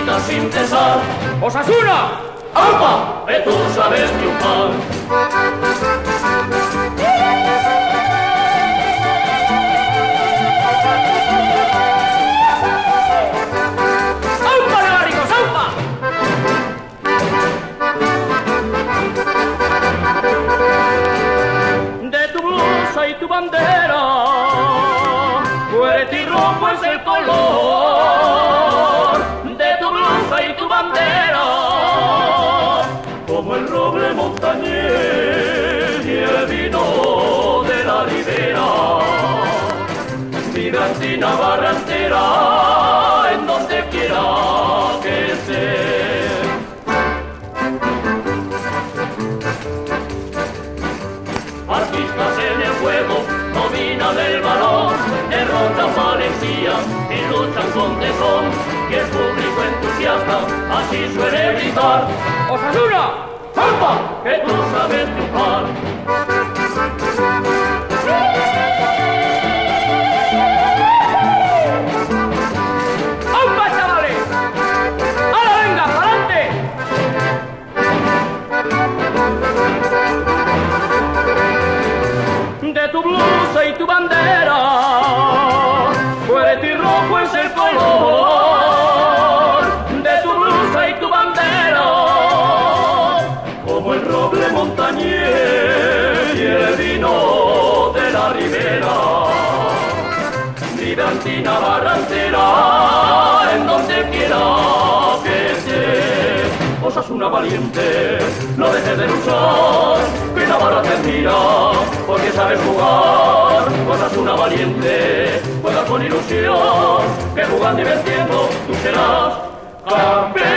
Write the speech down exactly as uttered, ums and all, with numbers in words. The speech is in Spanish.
grita sin cesar. ¡Osasuna! ¡Aupa! Que tú sabes triunfar. ¡Aupa, Navaricos, aupa! De tu blusa y tu bandera, fuerte y rojo es el color. De tu blusa y tu bandera, como el roble montañés y el vino de la ribera. Mi Antina barrantera, en donde quiera que esté. Artistas en el juego, dominan el balón, derrotan valentía y luchan con tesón. Y el público entusiasta así suele gritar: ¡Osasuna! ¡Aupa! Que tú sabes triunfar. ¡Aupa, chavales! ¡Hala, venga, adelante! De tu blusa y tu bandera, fuerte y rojo es el color. De tu blusa y tu bandera, como el roble montañés y el vino de la ribera. Mi Antina barrantera, en donde quiera que esté. Osasuna valiente, no dejes de luchar, que Navarra te admira, porque sabes jugar. Osasuna valiente, juega con ilusión, que jugando y venciendo tú serás campeón.